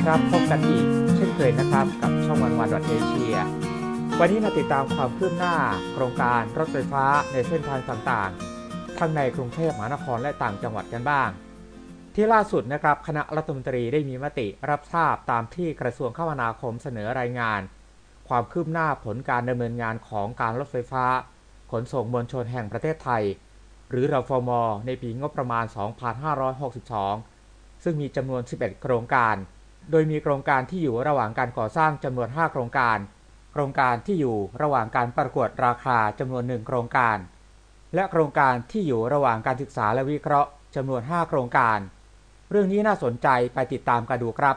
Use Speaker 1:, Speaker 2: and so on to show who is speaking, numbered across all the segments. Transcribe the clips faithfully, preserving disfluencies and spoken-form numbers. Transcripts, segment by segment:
Speaker 1: ครับพบกันอีกเช่นเคยนะครับกับช่องวันวันดอทเอเชียวันนี้มาติดตามความคืบหน้าโครงการรถไฟฟ้าในเส้นทางต่างๆทั้งในกรุงเทพมหานครและต่างจังหวัดกันบ้างที่ล่าสุดนะครับคณะรัฐมนตรีได้มีมติรับทราบตามที่กระทรวงคมนาคมเสนอรายงานความคืบหน้าผลการดำเนินงานของการรถไฟฟ้าขนส่งมวลชนแห่งประเทศไทยหรือรฟม.ในปีงบประมาณสองพันห้าร้อยหกสิบสองซึ่งมีจำนวนสิบเอ็ดโครงการโดยมีโครงการที่อยู่ระหว่างการก่อสร้างจำนวนห้าโครงการโครงการที่อยู่ระหว่างการประกวดราคาจำนวนหนึ่งโครงการและโครงการที่อยู่ระหว่างการศึกษาและวิเคราะห์จำนวนห้าโครงการเรื่องนี้น่าสนใจไปติดตามกันดูครับ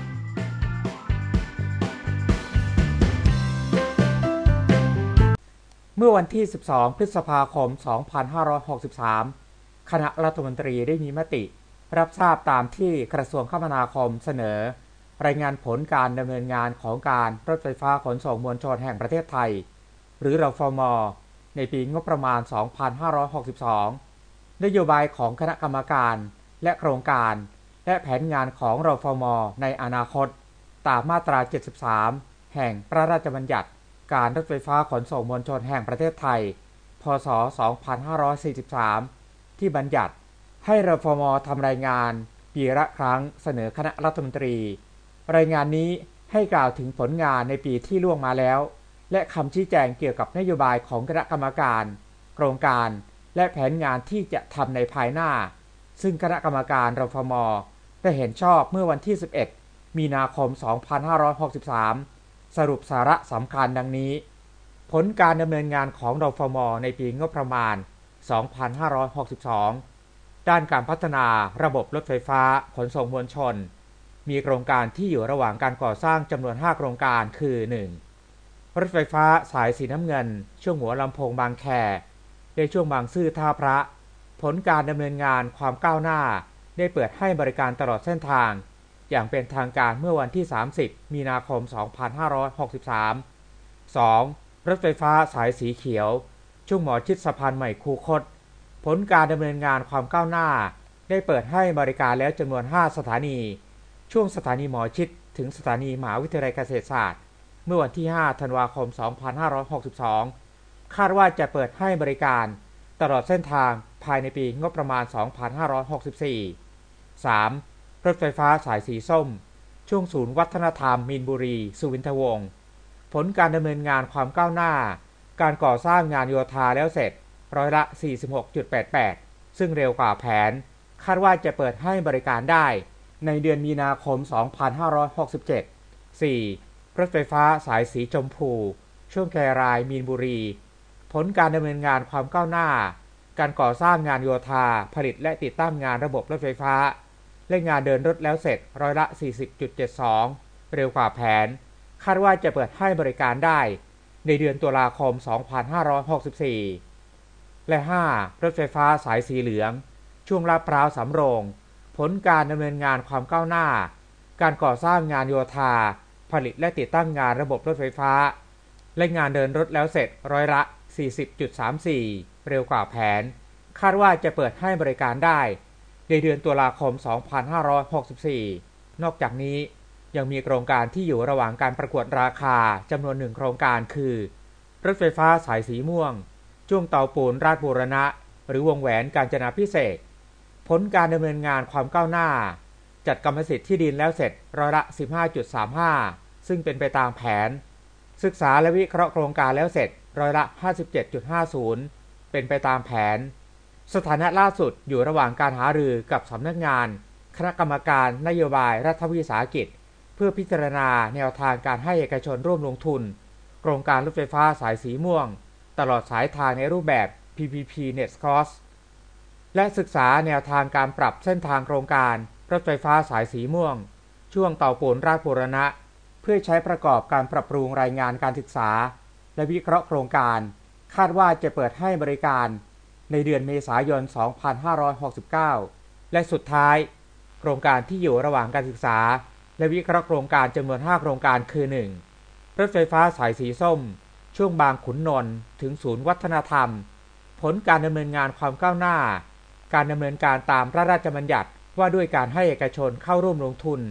Speaker 1: เมื่อวันที่สิบสองพฤษภาคมสองพันห้าร้อยหกสิบสามคณะรัฐมนตรีได้มีมติรับทราบตามที่กระทรวงคมนาคมเสนอรายงานผลการดำเนินงานของการรถไฟฟ้าขนส่งมวลชนแห่งประเทศไทยหรือรฟม.ในปีงบประมาณสองพันห้าร้อยหกสิบสองนโยบายของคณะกรรมการและโครงการและแผนงานของรฟม.ในอนาคตตามมาตราเจ็ดสิบสามแห่งพระราชบัญญัติการรถไฟฟ้าขนส่งมวลชนแห่งประเทศไทยพ.ศ. สองพันห้าร้อยสี่สิบสามที่บัญญัติให้รฟม.ทำรายงานปีละครั้งเสนอคณะรัฐมนตรีรายงานนี้ให้กล่าวถึงผลงานในปีที่ล่วงมาแล้วและคำชี้แจงเกี่ยวกับนโยบายของคณะกรรมการโครงการและแผนงานที่จะทำในภายหน้าซึ่งคณะกรรมการรฟม.ได้เห็นชอบเมื่อวันที่สิบเอ็ดมีนาคมสองพันห้าร้อยหกสิบสามสรุปสาระสำคัญดังนี้ผลการดำเนินงานของรฟม.ในปีงบประมาณสองพันห้าร้อยหกสิบสองด้านการพัฒนาระบบรถไฟฟ้าขนส่งมวลชนมีโครงการที่อยู่ระหว่างการก่อสร้างจำนวนห้าโครงการคือ หนึ่ง รถไฟฟ้าสายสีน้ำเงินช่วงหัวลำโพงบางแคในช่วงบางซื่อท่าพระผลการดำเนินงานความก้าวหน้าได้เปิดให้บริการตลอดเส้นทางอย่างเป็นทางการเมื่อวันที่สามสิบมีนาคมสองพันห้าร้อยหกสิบสาม สอง รถไฟฟ้าสายสีเขียวช่วงหมอชิดสะพานใหม่คูคตผลการดำเนินงานความก้าวหน้าได้เปิดให้บริการแล้วจำนวนห้าสถานีช่วงสถานีหมอชิดถึงสถานีมหาวิทยาลัยเกษตรศาสตร์เมื่อวันที่ห้าธันวาคมสองพันห้าร้อยหกสิบสองคาดว่าจะเปิดให้บริการตลอดเส้นทางภายในปีงบประมาณสองพันห้าร้อยหกสิบสี่ สาม รถไฟฟ้าสายสีส้มช่วงศูนย์วัฒนธรรมมีนบุรีสุวินทวงศ์ผลการดำเนินงานความก้าวหน้าการก่อสร้างงานโยธาแล้วเสร็จร้อยละ สี่สิบหกจุดแปดแปด ซึ่งเร็วกว่าแผนคาดว่าจะเปิดให้บริการได้ในเดือนมีนาคมสองพันห้าร้อยหกสิบเจ็ด สี่ รถไฟฟ้าสายสีชมพูช่วงแครายมีนบุรีผลการดำเนินงานความก้าวหน้าการก่อสร้างงานโยธาผลิตและติดตั้งงานระบบรถไฟฟ้าและงานเดินรถแล้วเสร็จร้อยละ สี่สิบจุดเจ็ดสอง เร็วกว่าแผนคาดว่าจะเปิดให้บริการได้ในเดือนตุลาคมสองพันห้าร้อยหกสิบสี่และ ห้า รถไฟฟ้าสายสีเหลืองช่วงลาดพร้าวสำโรงผลการดำเนินงานความก้าวหน้าการก่อสร้างงานโยธาผลิตและติดตั้งงานระบบรถไฟฟ้าและงานเดินรถแล้วเสร็จร้อยละ สี่สิบจุดสามสี่ เร็วกว่าแผนคาดว่าจะเปิดให้บริการได้ในเดือนตุลาคมสองพันห้าร้อยหกสิบสี่นอกจากนี้ยังมีโครงการที่อยู่ระหว่างการประกวดราคาจำนวนหนึ่งโครงการคือรถไฟฟ้าสายสีม่วงช่วงเตาปูนราชบูรณะหรือวงแหวนกาญจนาภิเษกผลการดำเนินงานความก้าวหน้าจัดกรรมสิทธิ์ที่ดินแล้วเสร็จร้อยละ สิบห้าจุดสามห้า ซึ่งเป็นไปตามแผนศึกษาและวิเคราะห์โครงการแล้วเสร็จร้อยละ ห้าสิบเจ็ดจุดห้าศูนย์ เป็นไปตามแผนสถานะล่าสุดอยู่ระหว่างการหารือกับสำนักงานคณะกรรมการนโยบายรัฐวิสาหกิจเพื่อพิจารณาแนวทางการให้เอกชนร่วมลงทุนโครงการรถไฟฟ้าสายสีม่วงตลอดสายทางในรูปแบบ พี พี พี Net Cost และศึกษาแนวทางการปรับเส้นทางโครงการรถไฟฟ้าสายสีม่วงช่วงเตาปูนราชบูรณะเพื่อใช้ประกอบการปรับปรุงรายงานการศึกษาและวิเคราะห์โครงการคาดว่าจะเปิดให้บริการในเดือนเมษายนสองพันห้าร้อยหกสิบเก้าและสุดท้ายโครงการที่อยู่ระหว่างการศึกษาและวิเคราะห์โครงการจำนวนห้าโครงการคือ หนึ่ง รถไฟฟ้าสายสีส้มช่วงบางขุนนนท์ถึงศูนย์วัฒนธรรมผลการดำเนินงานความก้าวหน้าการดำเนินการตามพระราชบัญญัติว่าด้วยการให้เอกชนเข้าร่วมลงทุน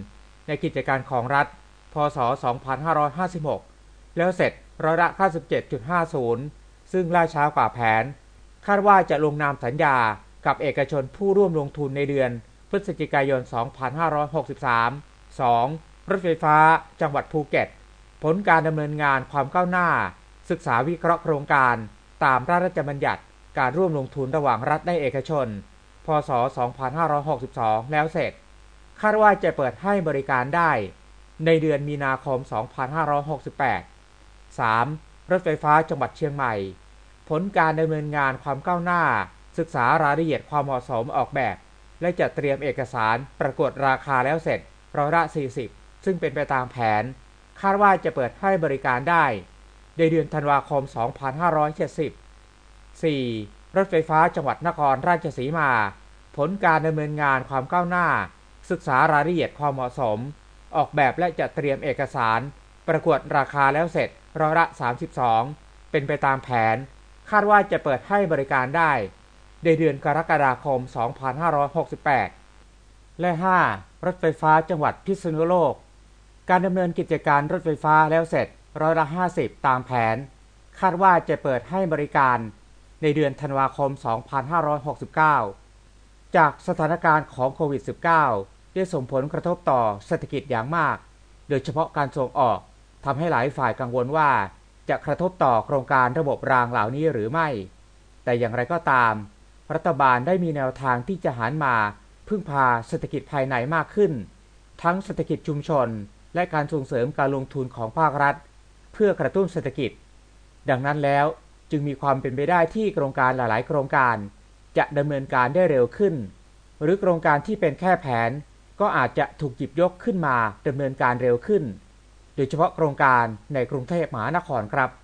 Speaker 1: ในกิจการของรัฐพ.ศ. สองพันห้าร้อยห้าสิบหกแล้วเสร็จร้อยละ เก้าสิบเจ็ดจุดห้าศูนย์ ซึ่งล่าช้ากว่าแผนคาดว่าจะลงนามสัญญากับเอกชนผู้ร่วมลงทุนในเดือนพฤศจิกายน สองพันห้าร้อยหกสิบสาม สอง รถไฟฟ้าจังหวัดภูเก็ตผลการดำเนินงานความก้าวหน้าศึกษาวิเคราะห์โครงการตามพระราชบัญญัติการร่วมลงทุนระหว่างรัฐและเอกชนพ.ศ. สองพันห้าร้อยหกสิบสองแล้วเสร็จคาดว่าจะเปิดให้บริการได้ในเดือนมีนาคม สองพันห้าร้อยหกสิบแปด สาม รถไฟฟ้าจังหวัดเชียงใหม่ผลการดำเนินงานความก้าวหน้าศึกษารายละเอียดความเหมาะสมออกแบบและจัดเตรียมเอกสารประกวดราคาแล้วเสร็จร้อยละ สี่สิบ ซึ่งเป็นไปตามแผนคาดว่าจะเปิดให้บริการได้ในเดือนธันวาคม สองพันห้าร้อยเจ็ดสิบ สี่ รถไฟฟ้าจังหวัดนครราชสีมาผลการดำเนินงานความก้าวหน้าศึกษารายละเอียดความเหมาะสมออกแบบและจัดเตรียมเอกสารประกวดราคาแล้วเสร็จร้อยละ สามสิบสอง เป็นไปตามแผนคาดว่าจะเปิดให้บริการได้ในเดือนกรกฎาคม สองพันห้าร้อยหกสิบแปด และ ห้า รถไฟฟ้าจังหวัดพิษณุโลกการดำเนินกิจการรถไฟฟ้าแล้วเสร็จร้อยละ ห้าสิบ ตามแผนคาดว่าจะเปิดให้บริการในเดือนธันวาคม สองพันห้าร้อยหกสิบเก้า จากสถานการณ์ของโควิด สิบเก้า ได้ส่งผลกระทบต่อเศรษฐกิจอย่างมากโดยเฉพาะการส่งออกทำให้หลายฝ่ายกังวลว่าจะกระทบต่อโครงการระบบรางเหล่านี้หรือไม่แต่อย่างไรก็ตามรัฐบาลได้มีแนวทางที่จะหันมาพึ่งพาเศรษฐกิจภายในมากขึ้นทั้งเศรษฐกิจชุมชนและการส่งเสริมการลงทุนของภาครัฐเพื่อกระตุ้นเศรษฐกิจดังนั้นแล้วจึงมีความเป็นไปได้ที่โครงการหลายๆโครงการจะดำเนินการได้เร็วขึ้นหรือโครงการที่เป็นแค่แผนก็อาจจะถูกหยิบยกขึ้นมาดำเนินการเร็วขึ้นโดยเฉพาะโครงการในกรุงเทพมหานครครับ